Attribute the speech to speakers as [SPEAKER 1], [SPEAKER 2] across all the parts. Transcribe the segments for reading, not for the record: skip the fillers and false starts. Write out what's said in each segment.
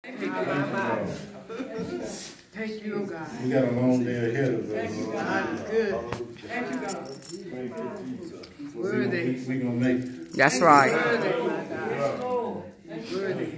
[SPEAKER 1] Thank you, God.
[SPEAKER 2] We got a long day ahead of us.
[SPEAKER 1] Thank you, God. It's good. Thank you, God. Worthy.
[SPEAKER 2] We're going to make it.
[SPEAKER 3] That's right.
[SPEAKER 1] Worthy, my God. Worthy.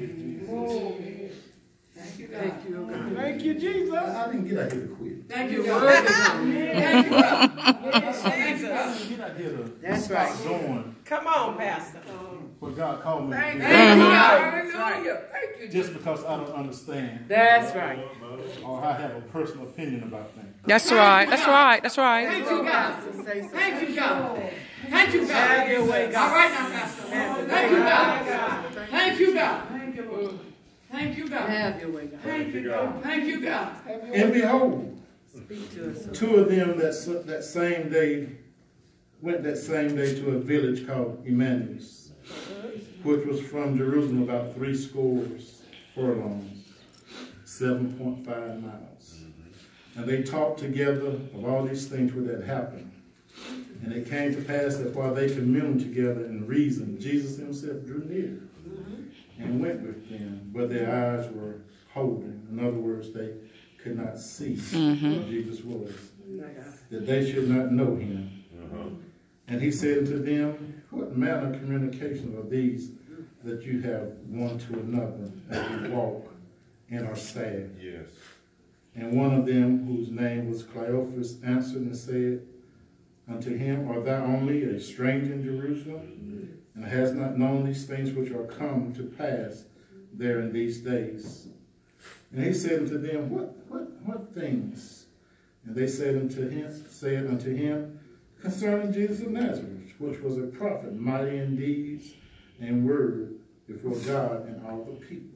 [SPEAKER 1] Thank you, God.
[SPEAKER 2] Thank you, Jesus. I didn't get out here to quit.
[SPEAKER 1] Thank you, worthy, God. Thank you, God.
[SPEAKER 2] Thank you, God. Get out here to
[SPEAKER 1] That's right.
[SPEAKER 2] doing
[SPEAKER 4] Come on, Pastor.
[SPEAKER 2] what God called me to
[SPEAKER 1] Thank
[SPEAKER 2] do.
[SPEAKER 1] you, God. Hallelujah. Thank you,
[SPEAKER 2] Just because I don't understand
[SPEAKER 1] That's right.
[SPEAKER 2] or I have a personal opinion about things.
[SPEAKER 3] That's right. That's right. That's right.
[SPEAKER 1] Thank you, God. Thank you, God. Thank you, God. Have your way, God. All right now, Pastor. Thank you, God. Thank you, God. Thank you, Lord. Thank you, God. Have your way, God. Thank you, God. Thank you, God.
[SPEAKER 2] And behold,
[SPEAKER 1] Speak to us.
[SPEAKER 2] two of them that same day went that same day to a village called Emmaus, which was from Jerusalem about 80 furlongs, 7.5 miles. And they talked together of all these things which had happened. And it came to pass that while they communed together and reasoned, Jesus himself drew near and went with them, but their eyes were holden. In other words, they could not see who Jesus was, that they should not know him. And he said unto them, what manner of communication are these that you have one to another as you walk and are sad?
[SPEAKER 5] Yes.
[SPEAKER 2] And one of them, whose name was Cleophas, answered and said unto him, art thou only a stranger in Jerusalem, and hast not known these things which are come to pass there in these days? And he said unto them, what things? And they said unto him, concerning Jesus of Nazareth, which was a prophet, mighty in deeds and word before God and all the people.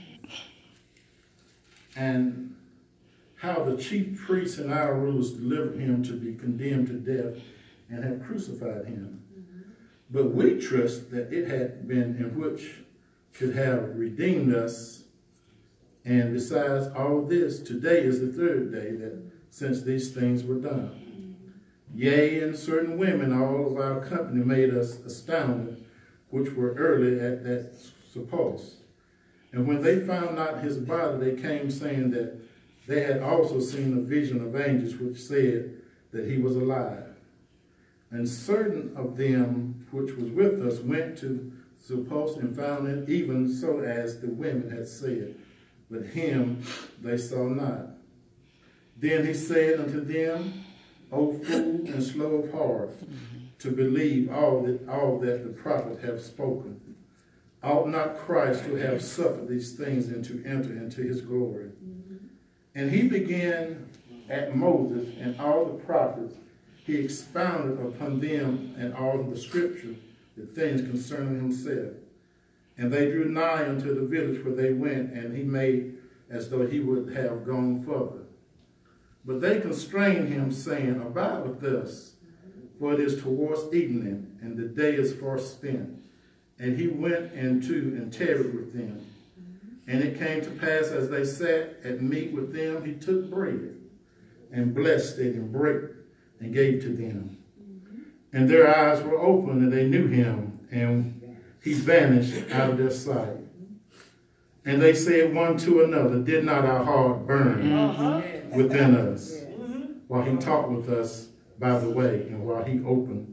[SPEAKER 2] And how the chief priests and our rulers delivered him to be condemned to death and have crucified him. But we trust that it had been in which should have redeemed us. And besides all this, today is the third day that since these things were done. Yea, and certain women, all of our company, made us astounded, which were early at that suppose. And when they found not his body, they came saying that they had also seen a vision of angels which said that he was alive. And certain of them which was with us went to suppose and found it even so as the women had said, but him they saw not. Then he said unto them, O fool and slow of heart, to believe all that the prophet hath spoken. Ought not Christ to have suffered these things and to enter into his glory? And he began at Moses and all the prophets. He expounded upon them and all the scripture, the things concerning himself. And they drew nigh unto the village where they went, and he made as though he would have gone further. But they constrained him, saying, abide with us, for it is towards evening, and the day is far spent. And he went into and tarried with them. And it came to pass, as they sat at meat with them, he took bread, and blessed it, and brake, and gave to them. And their eyes were opened, and they knew him, and he vanished out of their sight. And they said one to another, did not our heart burn within us while he talked with us by the way, and while he opened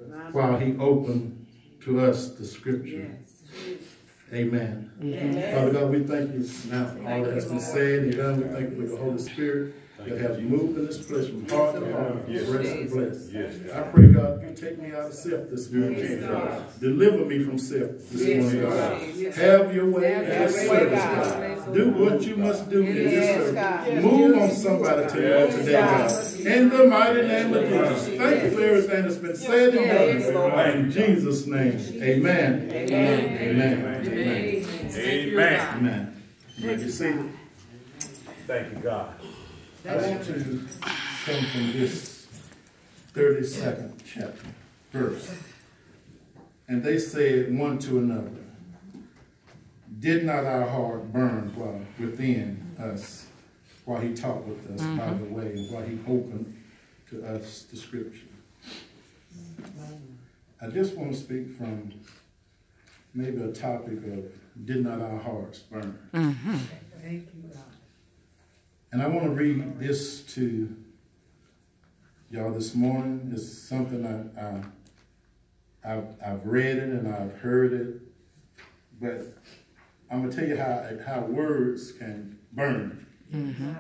[SPEAKER 2] to us the scripture? Amen. Father God, we thank you now for all that has been said and done. We thank you for the Holy Spirit that has moved in this place from heart to heart, from breast to breast. I pray, God, you take me out of self this morning. Deliver me from self this morning, God. Have your way in this service, God. Do what you must do in this service. Move on somebody today, God. In the mighty name of Jesus. Thank you for everything that's been said and done. In Jesus' name, amen. Amen. Amen. Amen. Amen. You may be seated.
[SPEAKER 5] Thank you, God.
[SPEAKER 2] I want to come from this 32nd chapter, verse. And they said one to another, did not our heart burn within us while he talked with us by the way, and while he opened to us the scripture? I just want to speak from maybe a topic of did not our hearts burn? And I want to read this to y'all this morning. It's something I've read it and I've heard it, but I'm going to tell you how words can burn. Mm-hmm.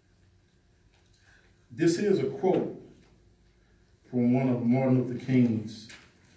[SPEAKER 2] This is a quote from one of Martin Luther King's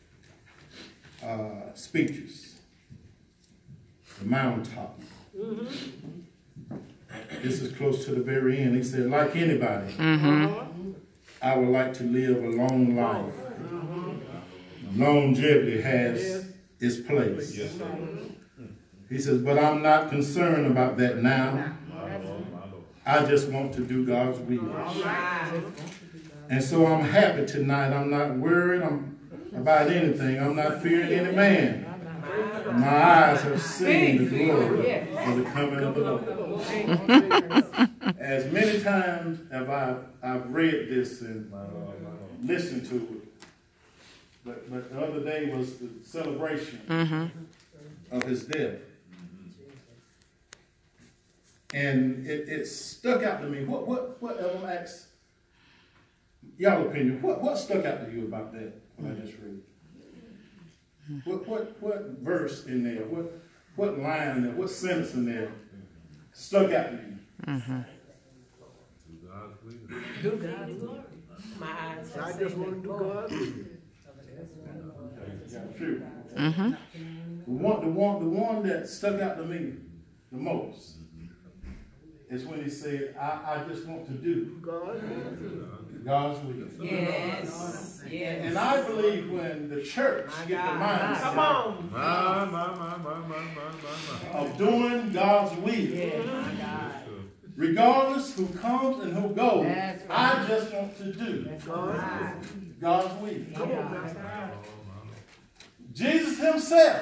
[SPEAKER 2] speeches, the mountaintop. Mm-hmm. This is close to the very end. He said, like anybody, I would like to live a long life. Longevity has its place. Yes, sir. He says, but I'm not concerned about that now. I just want to do God's will. And so I'm happy tonight. I'm not worried about anything. I'm not fearing any man. My eyes have seen the glory of the coming of the Lord. As many times have I've read this and listened to it, but the other day was the celebration of his death. And it stuck out to me. What I'm asking y'all opinion, what stuck out to you about that when I just read? What verse in there, what line in there, what sentence in there stuck out to you? Mm-hmm.
[SPEAKER 4] Do God's glory. My eyes. I just want to do God's will.
[SPEAKER 2] True. Mm-hmm. The one that stuck out to me the most is when he said, I just want to do God's will.
[SPEAKER 4] Yes. Yes.
[SPEAKER 2] And I believe when the church get the mindset of doing God's will, regardless who comes and who goes, I just want to do God's will. Jesus himself,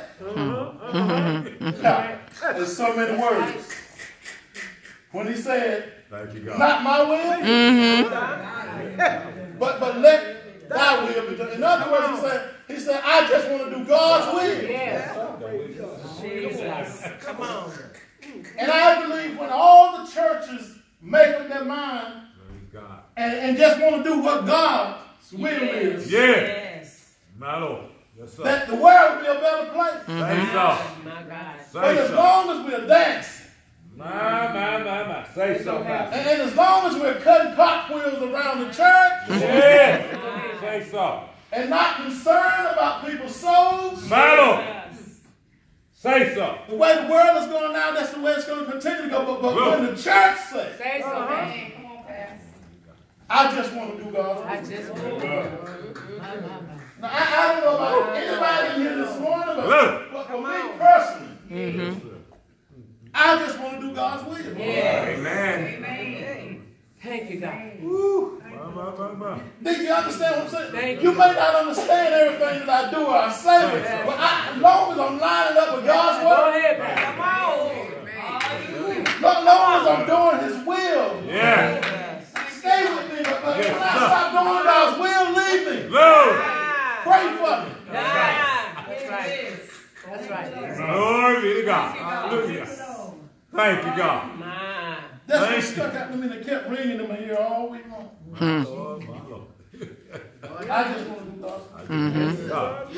[SPEAKER 2] there's so many words. When he said, not my will, but let thy will be done. In other words, he said, I just want to do God's will.
[SPEAKER 4] Yes. Jesus. Come on.
[SPEAKER 2] And I believe when all the churches make up their mind and just want to do what God's will is,
[SPEAKER 5] yes. My Lord. Yes, sir.
[SPEAKER 2] That the world will be a better place.
[SPEAKER 5] Say so.
[SPEAKER 4] My God.
[SPEAKER 2] But as long as we're dancing,
[SPEAKER 5] my. Say so.
[SPEAKER 2] And as long as we're cutting cartwheels around the church,
[SPEAKER 5] yes. Say so.
[SPEAKER 2] And not concerned about people's souls,
[SPEAKER 5] my Lord. Say so.
[SPEAKER 2] The way the world is going now, that's the way it's going to continue to go. But when the church says,
[SPEAKER 4] say so, man.
[SPEAKER 2] I just want to do God's will.
[SPEAKER 4] I just want to do
[SPEAKER 2] Now, I don't know about anybody in here this morning, but for me personally, I just want to do God's will.
[SPEAKER 4] Yes.
[SPEAKER 2] Amen.
[SPEAKER 4] Thank you, God.
[SPEAKER 2] Woo. Did you understand what I'm saying?
[SPEAKER 4] Thank
[SPEAKER 2] you may not understand everything that I do or I say, but as long as I'm lining up with God's will,
[SPEAKER 4] go ahead, man. Come on.
[SPEAKER 2] as long as I'm doing His will, stay with me. But when I stop doing God's will, leave me. Pray for me.
[SPEAKER 4] That's right. That's right.
[SPEAKER 5] Glory be to God. Hallelujah. Thank you, God.
[SPEAKER 2] That's what stuck out to me that kept ringing in my ear all week long.
[SPEAKER 5] My Lord.
[SPEAKER 2] I just want to do God's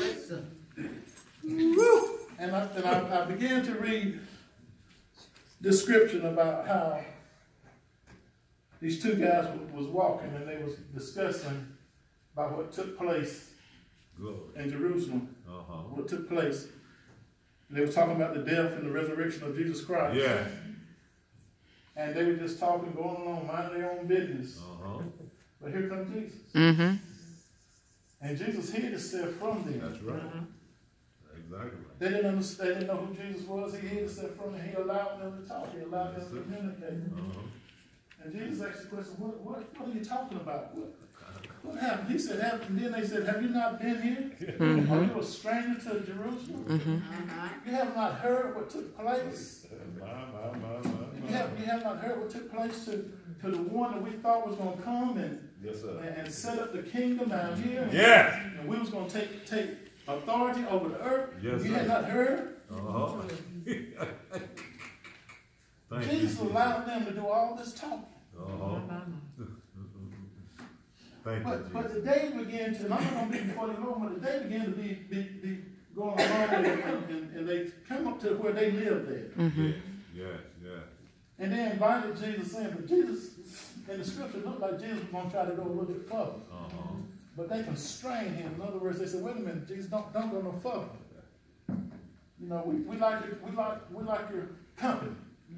[SPEAKER 2] will. And I began to read description about how these two guys was walking and they was discussing about what took place in Jerusalem. What took place. They were talking about the death and the resurrection of Jesus Christ.
[SPEAKER 5] Yeah.
[SPEAKER 2] And they were just talking, going along, minding their own business. But here comes Jesus. And Jesus hid himself from them.
[SPEAKER 5] That's right. Exactly.
[SPEAKER 2] They didn't understand. They didn't know who Jesus was. He hid himself from them. He allowed them to talk. He allowed them to communicate. And Jesus asked the question, what are you talking about? What happened? He said, and then they said, have you not been here? Are you a stranger to Jerusalem? You have not heard what took place? You have not heard what took place to the one that we thought was going to come and set up the kingdom down here? And we was going to take authority over the earth? You had not heard? Jesus allowed them to do all this talking.
[SPEAKER 5] Thank you,
[SPEAKER 2] But the day began to, and I'm not going to be before the Lord, but the day began to be going along, and they come up to where they lived there.
[SPEAKER 3] Mm-hmm.
[SPEAKER 5] Yes.
[SPEAKER 2] And they invited Jesus in, but Jesus, in the scripture, looked like Jesus was going to try to go a little bit further. But they constrained him. In other words, they said, wait a minute, Jesus, don't go no further. You know, we like your company.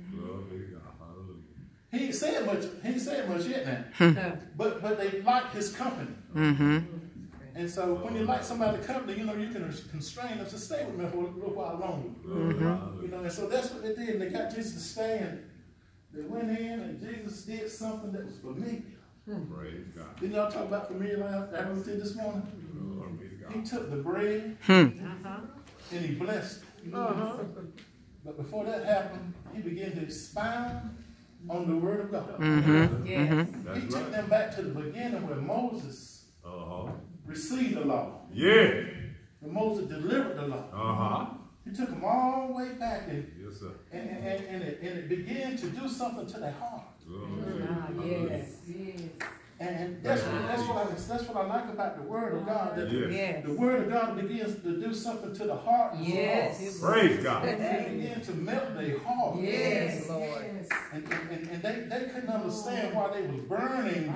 [SPEAKER 2] He ain't said much yet now. But they like his company.
[SPEAKER 3] Mm-hmm.
[SPEAKER 2] And so when you like somebody's company, you know, you can constrain them to stay with them for a little while longer.
[SPEAKER 3] Mm-hmm.
[SPEAKER 2] You know, and so that's what they did. And they got Jesus to stay, and they went in, and Jesus did something that was familiar.
[SPEAKER 5] Praise God.
[SPEAKER 2] Didn't y'all talk about familiar after we did this morning? He took the bread and he blessed it. But before that happened, he began to expound on the word of God.
[SPEAKER 3] Mm-hmm.
[SPEAKER 2] He took them back to the beginning where Moses received the law.
[SPEAKER 5] Yeah.
[SPEAKER 2] When Moses delivered the law. He took them all the way back, and it began to do something to their heart. And that's what I like about the Word of God. That the Word of God begins to do something to the heart.
[SPEAKER 5] Praise God.
[SPEAKER 2] It begins to melt their heart.
[SPEAKER 4] Yes, Lord.
[SPEAKER 2] And they couldn't understand why they was burning.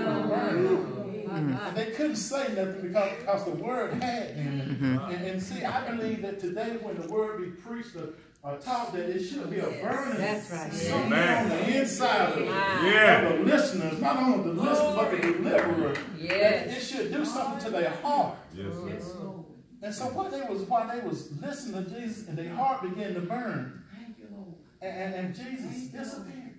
[SPEAKER 2] And they couldn't say nothing because the Word had them. And see, I believe that today when the Word be preached or taught, that it should be a burning something on the inside of the listeners, not only the listener but the deliverer. It should do something to their heart. And so while they was listening to Jesus, and their heart began to burn, and Jesus disappeared.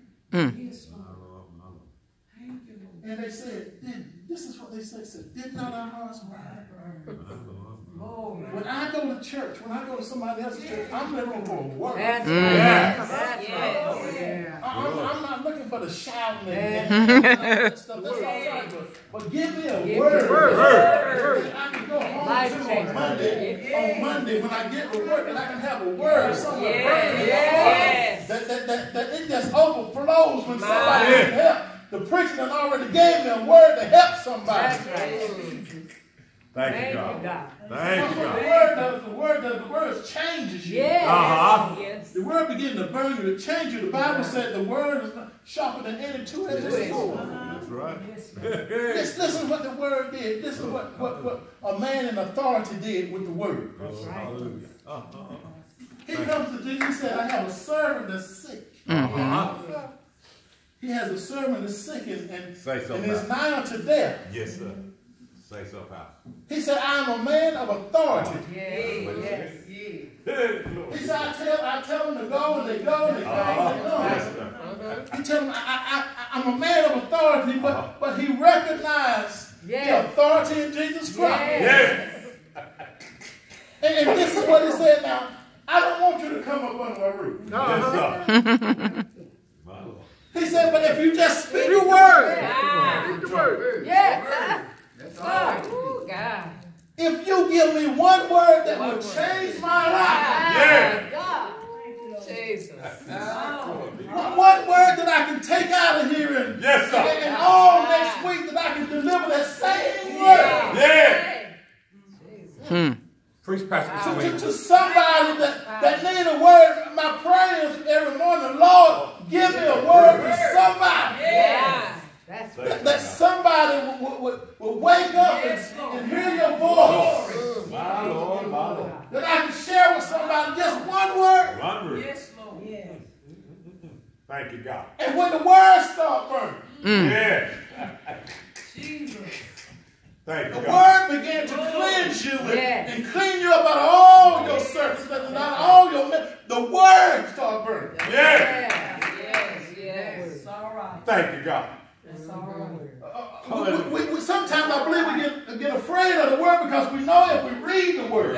[SPEAKER 2] And they said, this is what they said, did not our hearts burn? When I go to church, when I go to somebody else's church, I'm looking for a word.
[SPEAKER 4] That's right.
[SPEAKER 2] I'm not looking for the shouting and stuff. That's all right. But give me a word. I can go home on Monday when I get to work, and I can have a word somewhere. That it just overflows when somebody can help. The preacher done already gave me a word to help somebody.
[SPEAKER 5] Thank you, God.
[SPEAKER 2] Thank you, God. The word changes you. The word begins to burn you, to change you. The Bible said the word is sharper than any two-edged sword.
[SPEAKER 5] That's right.
[SPEAKER 2] Listen to what the word did. Listen to what a man in authority did with the word. He comes to Jesus, he said, I have a servant that's sick. He has a servant that's sick and is nigh unto death.
[SPEAKER 5] Yes, sir. Say so, Pastor.
[SPEAKER 2] He said, I am a man of authority. He said, I tell them to go, and they go, and they come. He told them, I'm a man of authority, but he recognized the authority in Jesus Christ. And this is what he said now. I don't want you to come up under my roof.
[SPEAKER 5] Yes, sir.
[SPEAKER 2] He said, but if you just speak your word. If you give me one word that will change my life. One word that I can take out of here and all next week that I can deliver that same word.
[SPEAKER 5] Preach, Pastor.
[SPEAKER 2] To somebody that need a word, my prayers every morning, Lord, give me a word for somebody. That somebody will wake up and hear your voice.
[SPEAKER 5] My Lord.
[SPEAKER 2] That I can share with somebody just one word.
[SPEAKER 5] One word. Yes, Lord. Thank you, God.
[SPEAKER 2] And when the words start burning.
[SPEAKER 5] Jesus. Thank you,
[SPEAKER 2] the
[SPEAKER 5] God.
[SPEAKER 2] word began to cleanse you and clean you up out of all your circumstances, out of all your the word start burning.
[SPEAKER 4] Yes. All right.
[SPEAKER 5] Thank you, God.
[SPEAKER 4] That's all right.
[SPEAKER 2] We sometimes I believe we get afraid of the word because we know if we read the word.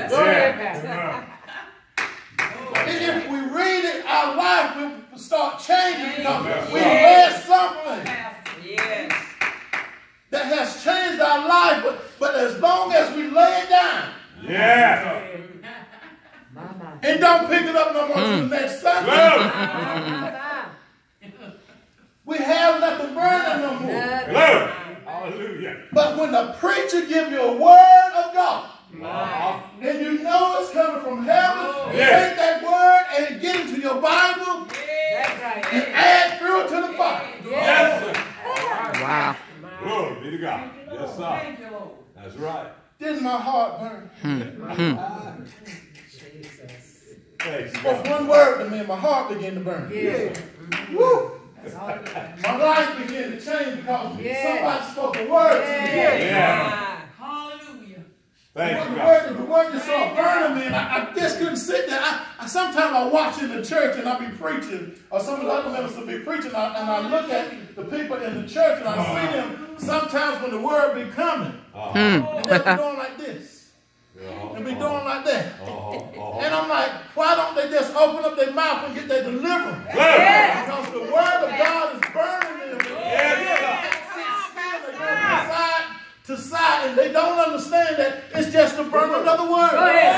[SPEAKER 2] If we read it, our life will start changing because we read something that has changed our life. But as long as we lay it down and don't pick it up no more to the next Sunday, we have nothing no more.
[SPEAKER 5] Glory. Hallelujah.
[SPEAKER 2] But when the preacher gives you a word of God, and you know it's coming from heaven, take that word and get into your Bible and add through it to the fire.
[SPEAKER 5] Yes, sir.
[SPEAKER 3] Wow.
[SPEAKER 5] Glory be to God. Yes, sir. That's right.
[SPEAKER 2] Didn't my heart burn?
[SPEAKER 5] Thanks,
[SPEAKER 2] Spoke
[SPEAKER 5] God.
[SPEAKER 2] one word to me and my heart began to burn. Woo! My life began to change because somebody spoke a word to me.
[SPEAKER 1] Hallelujah.
[SPEAKER 5] Thank you, God.
[SPEAKER 2] The word just started burning me, and I just couldn't sit there. Sometimes I watch in the church and I be preaching, or some of the other ministers be preaching, and I look at the people in the church and I see them sometimes when the word be coming, and they be doing like this. And be doing like that. And I'm like, why don't they just open up their mouth and get their deliverance? Because the word of God is burning them. They go from side to side, and they don't understand that it's just to burn another word.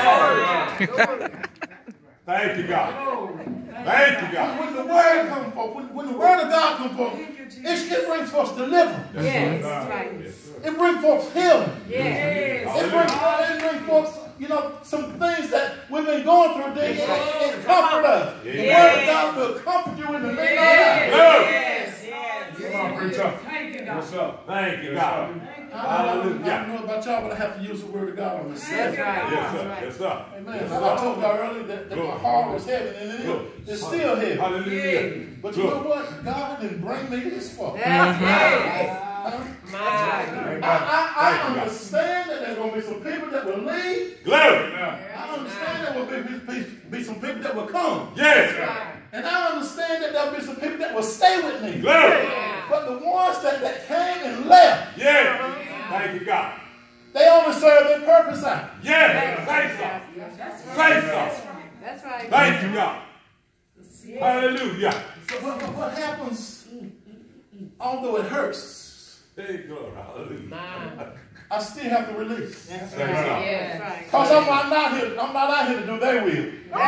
[SPEAKER 5] Thank you, God. Thank you, God.
[SPEAKER 2] When the word comes forth, when the word of God comes forth, it brings forth deliverance. It brings forth healing. It brings forth, some things that we've been going through. It comfort us. The word of God will comfort you in the middle of the night.
[SPEAKER 5] Come on, preacher.
[SPEAKER 1] Thank you, God.
[SPEAKER 5] Yes, sir. Thank you, God.
[SPEAKER 2] I don't know about y'all, but I have to use the word of God on myself.
[SPEAKER 1] That's right.
[SPEAKER 5] Yes, sir. Yes, sir.
[SPEAKER 2] Amen. I told y'all earlier that my heart was heavy, and it is. It's still heavy.
[SPEAKER 5] Hallelujah.
[SPEAKER 2] But you know what? God didn't bring me this far.
[SPEAKER 1] That's
[SPEAKER 2] I understand that there's going to be some people that will leave.
[SPEAKER 5] Glory.
[SPEAKER 2] I understand there will be some people that will come.
[SPEAKER 5] Yes.
[SPEAKER 2] And I understand that there will be some people that will stay with me.
[SPEAKER 5] Glory.
[SPEAKER 2] But the ones that came and left,
[SPEAKER 5] Thank you, God.
[SPEAKER 2] they only serve their purpose out.
[SPEAKER 5] Yes. Thank you. Thank you.
[SPEAKER 1] That's right.
[SPEAKER 5] Thank you, God. Hallelujah.
[SPEAKER 2] So what happens, although it hurts,
[SPEAKER 5] Hey, glory. Hallelujah.
[SPEAKER 2] I still have to release.
[SPEAKER 1] That's
[SPEAKER 5] Thank
[SPEAKER 1] right.
[SPEAKER 5] God.
[SPEAKER 1] That's right.
[SPEAKER 2] Because I'm not out here to do their will.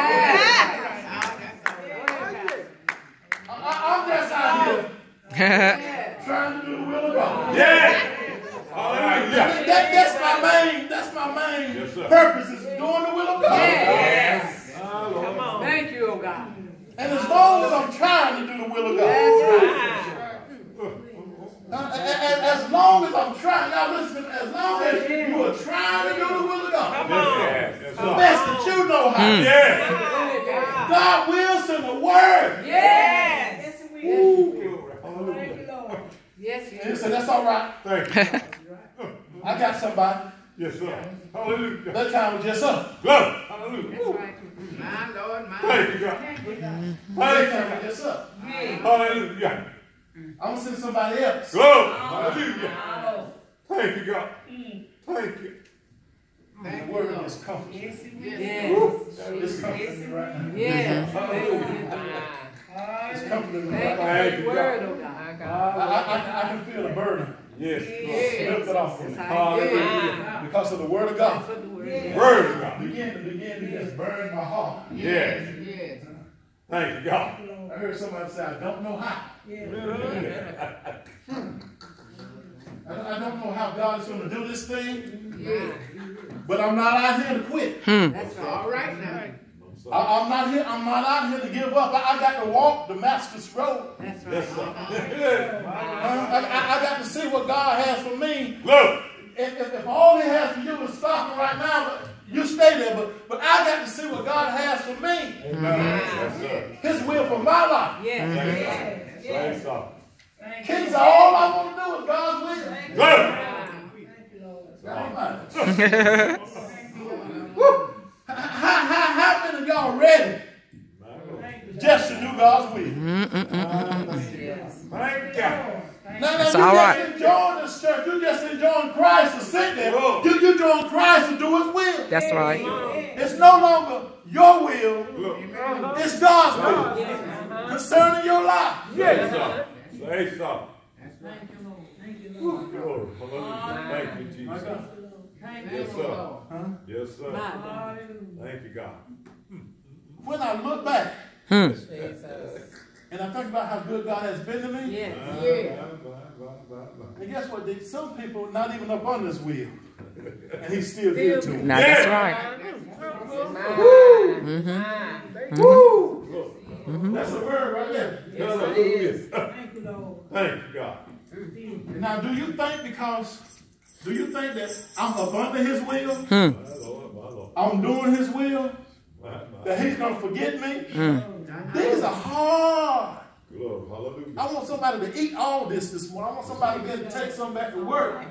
[SPEAKER 2] I'm just out here trying to do the will of God.
[SPEAKER 5] Yes. Hallelujah.
[SPEAKER 2] That's my main
[SPEAKER 5] Yes, sir.
[SPEAKER 2] purpose is doing the will of God.
[SPEAKER 1] Yes. Come on. Thank you, oh God.
[SPEAKER 2] And as long as I'm trying to do the will of God.
[SPEAKER 1] That's right.
[SPEAKER 2] As long as I'm trying, now listen, as long as you are trying to do the will of God,
[SPEAKER 5] Yes.
[SPEAKER 2] the best that you know how,
[SPEAKER 5] Yes.
[SPEAKER 2] God will send a word.
[SPEAKER 1] Yes. Yes,
[SPEAKER 2] And he said, that's all right.
[SPEAKER 5] Thank you.
[SPEAKER 2] I got somebody.
[SPEAKER 5] Yes, sir. Hallelujah.
[SPEAKER 2] That time was just up.
[SPEAKER 5] Glory. Hallelujah.
[SPEAKER 1] That's right. My Lord, my
[SPEAKER 5] Thank you, God.
[SPEAKER 2] That
[SPEAKER 5] Thank
[SPEAKER 2] time
[SPEAKER 5] you.
[SPEAKER 2] was just up.
[SPEAKER 5] Hallelujah.
[SPEAKER 2] I'm going to send somebody else.
[SPEAKER 5] Glory. Hallelujah. Thank you, God. Thank you.
[SPEAKER 2] The word is comforting.
[SPEAKER 1] Yes.
[SPEAKER 2] It's comforting me right now.
[SPEAKER 1] Yes.
[SPEAKER 2] It's comforting me right
[SPEAKER 1] Thank
[SPEAKER 2] now.
[SPEAKER 1] you for the word, oh God.
[SPEAKER 2] I can feel the burden.
[SPEAKER 5] Yes.
[SPEAKER 2] Lifted off from me.
[SPEAKER 5] Hallelujah.
[SPEAKER 2] Because of the word of God.
[SPEAKER 5] Word of God.
[SPEAKER 2] Begin to just burn my heart.
[SPEAKER 5] Yes. Thank you, God.
[SPEAKER 2] I heard somebody say, I don't know how. I don't know how God is going to do this thing. But I'm not out here to quit.
[SPEAKER 1] That's all right now.
[SPEAKER 2] I'm not out here to give up. I got to walk Damascus Road.
[SPEAKER 1] That's right.
[SPEAKER 5] Yes, sir.
[SPEAKER 2] I got to see what God has for me.
[SPEAKER 5] Look.
[SPEAKER 2] If all He has for you is stopping right now, but you stay there. But I got to see what God has for me.
[SPEAKER 5] Yes, sir.
[SPEAKER 2] His will for my life.
[SPEAKER 5] Thank you.
[SPEAKER 2] Kids, all I want to do is God's will.
[SPEAKER 5] Good.
[SPEAKER 2] How many of y'all ready just to do God's will?
[SPEAKER 5] Thank you.
[SPEAKER 2] Now,
[SPEAKER 3] That's
[SPEAKER 2] you
[SPEAKER 3] all
[SPEAKER 2] just
[SPEAKER 3] right.
[SPEAKER 2] enjoying this church. You just enjoying Christ to sit there. You enjoying Christ to do His will.
[SPEAKER 3] That's right.
[SPEAKER 2] It's no longer your will. It's God's will concerning your life.
[SPEAKER 5] Yes, sir. Say so.
[SPEAKER 1] Thank you, Lord. Thank you, Lord.
[SPEAKER 5] Glory. Thank you, Jesus.
[SPEAKER 1] Thank
[SPEAKER 5] Yes,
[SPEAKER 1] you,
[SPEAKER 5] sir.
[SPEAKER 1] Lord.
[SPEAKER 5] Yes, sir.
[SPEAKER 1] Hallelujah.
[SPEAKER 5] Thank you, God.
[SPEAKER 2] When I look back and I think about how good God has been to me,
[SPEAKER 1] Yes.
[SPEAKER 2] And guess what? Some people not even up on this wheel. And he's still good to them.
[SPEAKER 3] No, that's right.
[SPEAKER 2] Woo! That's a word right there.
[SPEAKER 5] Hallelujah. Thank you, God.
[SPEAKER 2] Now, do you think that I'm up under his will?
[SPEAKER 5] My Lord.
[SPEAKER 2] I'm doing his will? That he's going to forget me? These are hard.
[SPEAKER 5] Glory, hallelujah.
[SPEAKER 2] I want somebody to eat all this morning. I want somebody to take some back to work.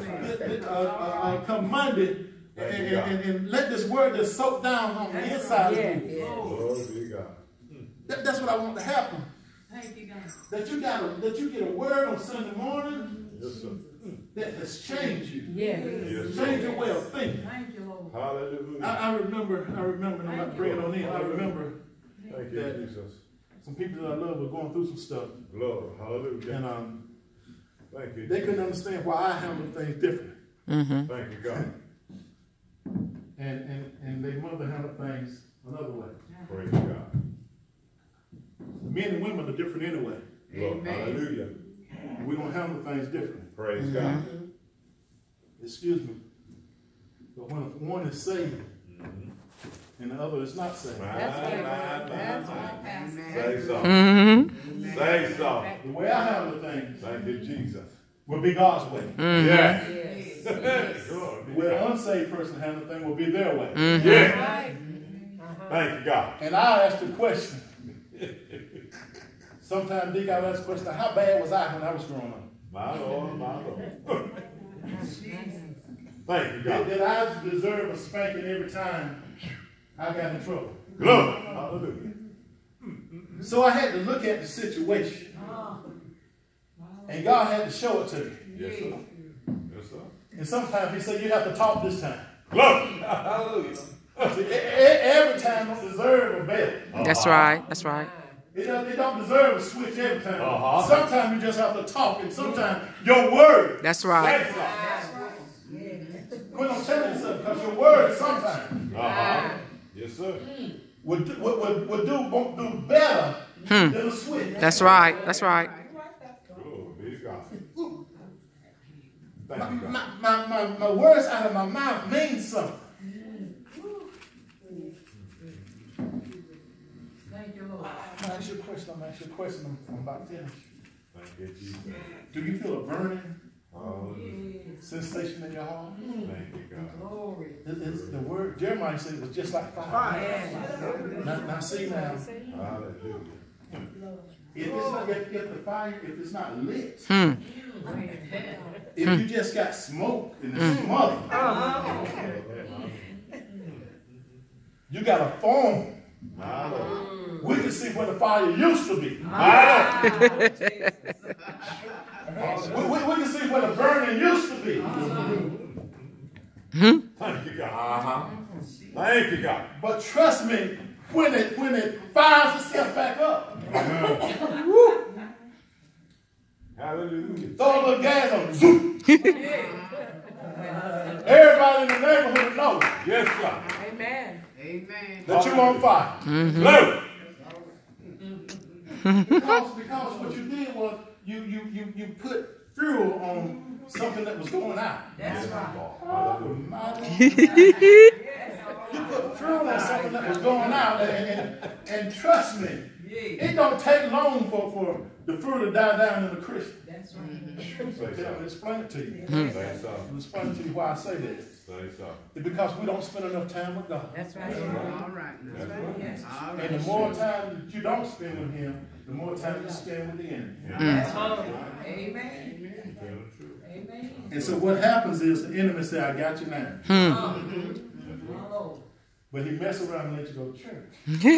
[SPEAKER 2] Come Monday and let this word just soak down on the inside of you.
[SPEAKER 5] Glory be to God.
[SPEAKER 2] That's what I want to happen.
[SPEAKER 1] Thank you, God.
[SPEAKER 2] That you get a word on Sunday morning.
[SPEAKER 5] Yes, sir.
[SPEAKER 2] That has changed you.
[SPEAKER 1] Yes.
[SPEAKER 2] Change your way of thinking.
[SPEAKER 1] Thank you, Lord.
[SPEAKER 5] Hallelujah.
[SPEAKER 2] I remember, and I'm not bringing on in, I remember
[SPEAKER 5] Thank you, Jesus.
[SPEAKER 2] some people that I love were going through some stuff.
[SPEAKER 5] Glory, hallelujah.
[SPEAKER 2] And
[SPEAKER 5] Thank you.
[SPEAKER 2] they couldn't understand why I handled things different.
[SPEAKER 5] Thank you, God.
[SPEAKER 2] And their mother handled things another way.
[SPEAKER 5] Praise God.
[SPEAKER 2] Men and women are different anyway.
[SPEAKER 5] Glory, hallelujah.
[SPEAKER 2] We're going to handle things differently.
[SPEAKER 5] Praise God.
[SPEAKER 2] Excuse me. But when one is saved and the other is not saved.
[SPEAKER 5] Say so. Say so.
[SPEAKER 2] The way I handle things
[SPEAKER 5] Thank you, Jesus.
[SPEAKER 2] will be God's way.
[SPEAKER 5] Yes.
[SPEAKER 2] The way an unsaved person handles things will be their way.
[SPEAKER 5] Yes. Thank you, God.
[SPEAKER 2] And I ask the question. Sometimes, Dick, I'll ask the question, how bad was I when I was growing up?
[SPEAKER 5] My Lord, my Lord. Thank you, God.
[SPEAKER 2] Did I deserve a spanking every time I got in trouble?
[SPEAKER 5] Glory, hallelujah.
[SPEAKER 2] So I had to look at the situation. And God had to show it to me.
[SPEAKER 5] Yes, sir. Yes, sir.
[SPEAKER 2] And sometimes he said, you have to talk this time.
[SPEAKER 5] Glory, hallelujah.
[SPEAKER 2] See, every time don't deserve a belt.
[SPEAKER 3] That's right. That's right.
[SPEAKER 2] It don't deserve a switch every time. Sometimes you just have to talk, and sometimes your word.
[SPEAKER 3] That's right.
[SPEAKER 2] Quit on telling yourself, because your word sometimes
[SPEAKER 5] Yes, sir.
[SPEAKER 2] would do better than a switch.
[SPEAKER 3] That's right. That's right.
[SPEAKER 5] Glory be to God. Thank you, God.
[SPEAKER 2] My words out of my mouth mean something.
[SPEAKER 1] Thank you, Lord.
[SPEAKER 2] I'm going to ask you a question. I'm about to finish.
[SPEAKER 5] Thank you, Jesus.
[SPEAKER 2] Do you feel a burning sensation in your heart?
[SPEAKER 5] Thank you, God.
[SPEAKER 1] Glory.
[SPEAKER 2] It's the word, Jeremiah said it was just like fire. Now see now,
[SPEAKER 5] Hallelujah.
[SPEAKER 2] if the fire, if it's not lit, if you just got smoke and it's smothered, you got a foam. We can see where the fire used to be. We can see where the burning used to be.
[SPEAKER 5] Thank you, God. Thank you, God.
[SPEAKER 2] But trust me, when it fires itself back up,
[SPEAKER 5] Hallelujah.
[SPEAKER 2] throw a little gas on it. Zoom. Everybody in the neighborhood knows
[SPEAKER 5] Yes, God.
[SPEAKER 1] Amen.
[SPEAKER 2] that you're on fire.
[SPEAKER 5] Glory.
[SPEAKER 2] Because what you did was you put fuel on something that was going out.
[SPEAKER 1] That's right.
[SPEAKER 2] You put fuel on something that was going out, and trust me, it don't take long for the fruit to die down in the Christian.
[SPEAKER 1] That's right.
[SPEAKER 2] I'll explain it to you.
[SPEAKER 5] Say so.
[SPEAKER 2] I'll explain to you why I say that.
[SPEAKER 5] Say so.
[SPEAKER 2] It's because we don't spend enough time with God.
[SPEAKER 1] That's right.
[SPEAKER 4] All right.
[SPEAKER 5] That's right.
[SPEAKER 1] Yes.
[SPEAKER 2] And the more time that you don't spend with Him, the more time you spend with the enemy.
[SPEAKER 1] That's right. Amen. Amen.
[SPEAKER 2] And so what happens is the enemy say, I got you now. But he mess around and let you go to church.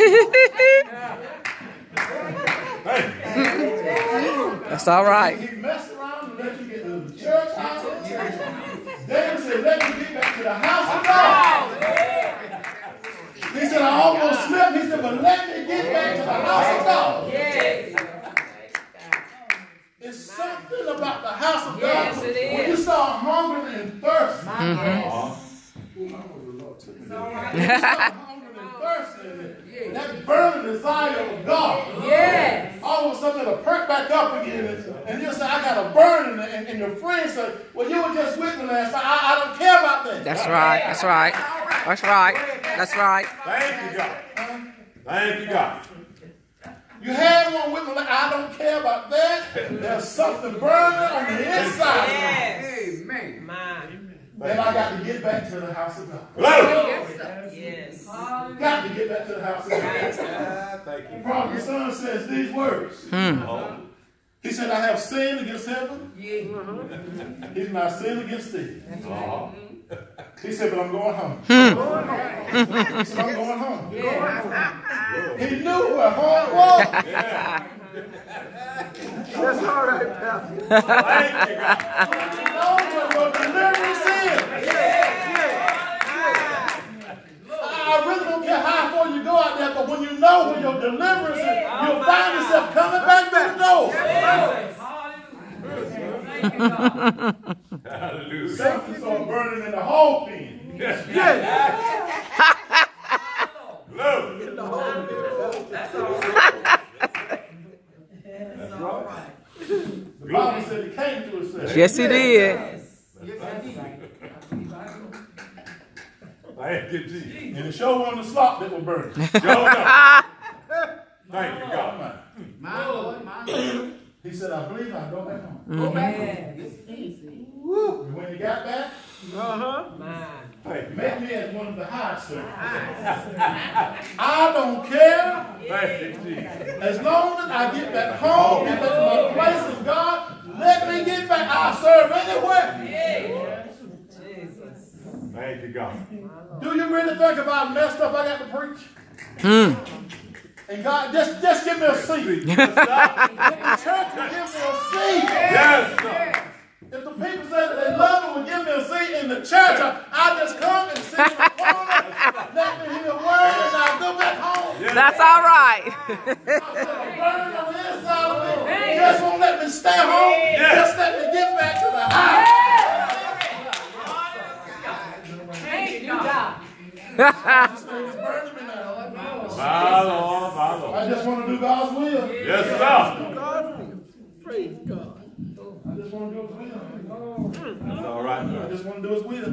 [SPEAKER 3] That's all right.
[SPEAKER 2] He mess around and let you get to the church house. David said, let me get back to the house of God. He said, I almost slept. He said, but let me get back to the house of God. It's something about the house of God.
[SPEAKER 1] Yes, it is.
[SPEAKER 2] When you start hungering and thirsting. That burning desire of God.
[SPEAKER 1] Yes.
[SPEAKER 2] All of a something that'll perk back up again. And you'll say, I got a burn. And your friends say, well, you were just with me last night. I don't care about that.
[SPEAKER 3] That's right. That's right. That's right. That's right.
[SPEAKER 5] Thank you, God. Thank you, God.
[SPEAKER 2] You had one with me. I don't care about that. There's something burning on the inside.
[SPEAKER 1] Yes. Amen.
[SPEAKER 2] Then I got to get back to the house of God.
[SPEAKER 4] Yes.
[SPEAKER 2] Got to get back to the house of God.
[SPEAKER 5] Thank you.
[SPEAKER 2] The prophet's son says these words. He said, I have sinned against heaven. He's not sinned against thee. He said, but I'm going home. He said, I'm going home. He knew where home was.
[SPEAKER 4] That's all right, Pastor.
[SPEAKER 5] Thank you, God.
[SPEAKER 2] He knows where your deliverance is. I really don't care how far you go out there, but when you know where your deliverance is, you'll find yourself coming back to the door.
[SPEAKER 5] Hallelujah.
[SPEAKER 2] Something started burning in the whole pen.
[SPEAKER 5] Love.
[SPEAKER 4] That's all right.
[SPEAKER 5] That's right.
[SPEAKER 2] The Bible said he came to himself.
[SPEAKER 3] Yes, he did.
[SPEAKER 5] Thank you, Jesus.
[SPEAKER 2] And the show on the slop that was burning.
[SPEAKER 5] Thank you, God.
[SPEAKER 1] My Lord.
[SPEAKER 2] He said, I believe I'll go back home.
[SPEAKER 1] Go back.
[SPEAKER 2] And when he got back,
[SPEAKER 5] Thank you.
[SPEAKER 2] make me as one of the high servants. I don't care.
[SPEAKER 5] Thank you, Jesus.
[SPEAKER 2] As long as I get back home, get back to my place of God, let me get back. I'll serve anywhere.
[SPEAKER 5] Thank you, God.
[SPEAKER 2] Do you really think about messed up I got to preach? And God, just give me a seat. If the church would give me a seat.
[SPEAKER 5] Yes, sir.
[SPEAKER 2] If the people say that they love me, would give me a seat in the church, I'll just come and sit in the corner, let me hear a word, and I'll go back home.
[SPEAKER 3] That's all right.
[SPEAKER 2] Burning on the inside of me. Just won't let me stay home. Just let me get back to the house.
[SPEAKER 1] Thank you, God.
[SPEAKER 2] This thing is burning me now.
[SPEAKER 5] My Lord, my Lord.
[SPEAKER 2] I just want to do God's will.
[SPEAKER 5] Yes, sir.
[SPEAKER 4] Praise God.
[SPEAKER 2] I just want to do His will.
[SPEAKER 5] That's all right,
[SPEAKER 2] I
[SPEAKER 5] sir.
[SPEAKER 2] just want to do His will.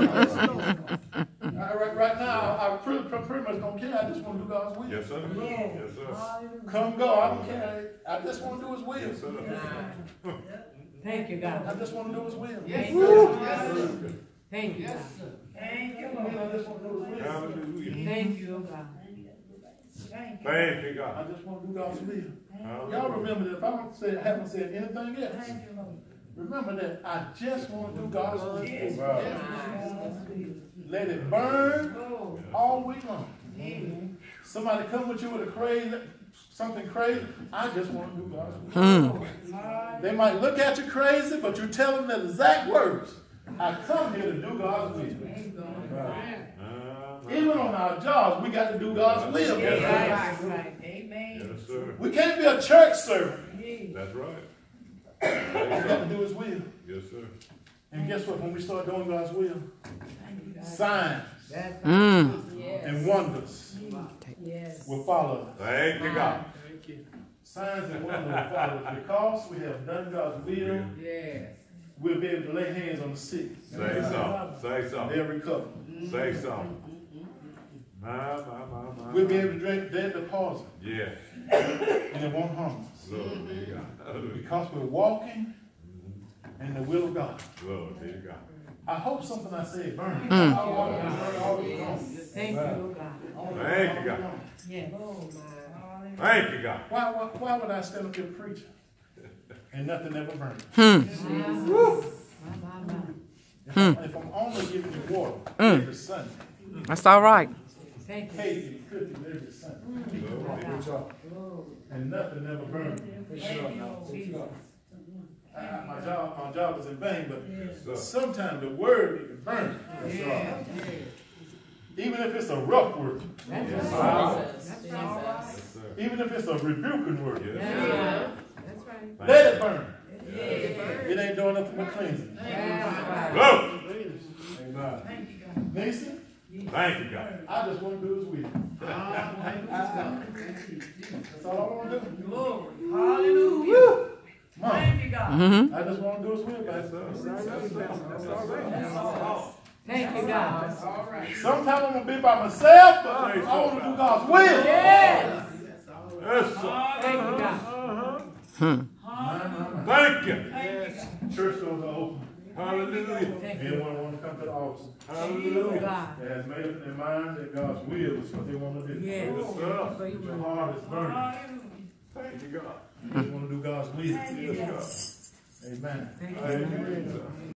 [SPEAKER 2] Right now, I pretty much don't care. I just want to do God's will.
[SPEAKER 5] Yes, sir. Yes, sir.
[SPEAKER 2] Come go. I don't care. I just want to do His will.
[SPEAKER 5] Yes, sir.
[SPEAKER 1] Thank you, God.
[SPEAKER 2] I just want to do His will.
[SPEAKER 1] Yes, sir. Thank you, God.
[SPEAKER 2] Thank you. I just want to do His will.
[SPEAKER 5] Hallelujah.
[SPEAKER 1] Thank you, God.
[SPEAKER 5] Thank you,
[SPEAKER 2] I
[SPEAKER 5] God.
[SPEAKER 2] just want to do God's will.
[SPEAKER 5] Hallelujah.
[SPEAKER 2] Y'all remember that if I haven't said anything else, remember that I just want to do God's will. Let it burn all week long. Somebody come with you with something crazy. I just want to do God's will. They might look at you crazy, but you tell them the exact words. I come here to do God's will. Even on our jobs, we got to do God's will.
[SPEAKER 1] Right.
[SPEAKER 5] Yes, sir.
[SPEAKER 2] We can't be a church servant.
[SPEAKER 5] That's right.
[SPEAKER 2] We got to do His will.
[SPEAKER 5] Yes, sir.
[SPEAKER 2] And guess what? When we start doing God's will, signs and wonders will follow us.
[SPEAKER 5] Thank you, God.
[SPEAKER 2] Signs and wonders will follow us. Because we have done God's will, we'll be able to lay hands on the sick.
[SPEAKER 5] Say something. Say
[SPEAKER 2] And
[SPEAKER 5] something.
[SPEAKER 2] they'll recover.
[SPEAKER 5] Say something. My.
[SPEAKER 2] We'll be able to drink deadly poison.
[SPEAKER 5] Yeah.
[SPEAKER 2] And it won't harm us.
[SPEAKER 5] Lord be to God. Hallelujah.
[SPEAKER 2] Because we're walking in the will of God.
[SPEAKER 5] Lord be to God.
[SPEAKER 2] I hope something I said burns.
[SPEAKER 1] Thank you, God.
[SPEAKER 5] Thank you, God.
[SPEAKER 1] Yes.
[SPEAKER 5] Thank you, God.
[SPEAKER 2] Why would I stand up here preaching and nothing ever burns? If I'm only giving you water every Sunday,
[SPEAKER 3] That's all right.
[SPEAKER 1] Thank you.
[SPEAKER 2] hey, you could do every Sunday. And nothing ever burns. My job is in vain, but sometimes the word can burn. Even if it's a rough word. Even if it's a rebuking word. Let it burn. It ain't doing nothing but cleansing.
[SPEAKER 5] Lord.
[SPEAKER 2] Amen. Nisa,
[SPEAKER 5] Thank you, God.
[SPEAKER 2] I just want to do His will. That's all I want to do.
[SPEAKER 1] Glory. Hallelujah. Thank you, God.
[SPEAKER 2] I just want to do His will, Pastor.
[SPEAKER 5] That's all right.
[SPEAKER 1] Thank you, God. That's all right.
[SPEAKER 2] Sometimes I'm going to be by myself, but I want to do God's will.
[SPEAKER 1] Yes.
[SPEAKER 5] Yes, sir.
[SPEAKER 1] Thank you, God.
[SPEAKER 5] Thank you.
[SPEAKER 2] Church doors are open.
[SPEAKER 5] Hallelujah.
[SPEAKER 2] Anyone want to come to the office?
[SPEAKER 5] Hallelujah.
[SPEAKER 2] That has made up in their mind that God's will is what they want to do.
[SPEAKER 1] Yes.
[SPEAKER 5] Yes, sir.
[SPEAKER 2] Your heart is burning.
[SPEAKER 5] Thank you, God.
[SPEAKER 2] You want to do God's will.
[SPEAKER 5] Yes, God.
[SPEAKER 2] Amen.
[SPEAKER 5] Amen.